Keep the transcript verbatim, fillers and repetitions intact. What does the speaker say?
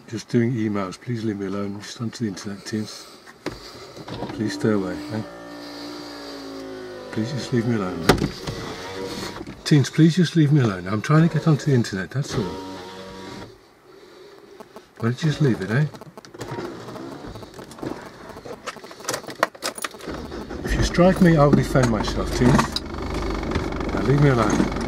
Just doing emails. Please leave me alone. Just onto the internet, teens. Please stay away, eh? Please just leave me alone, eh? Teens, please just leave me alone. I'm trying to get onto the internet, that's all. Why don't you just leave it, eh? If you strike me, I'll defend myself, teens. Now leave me alone.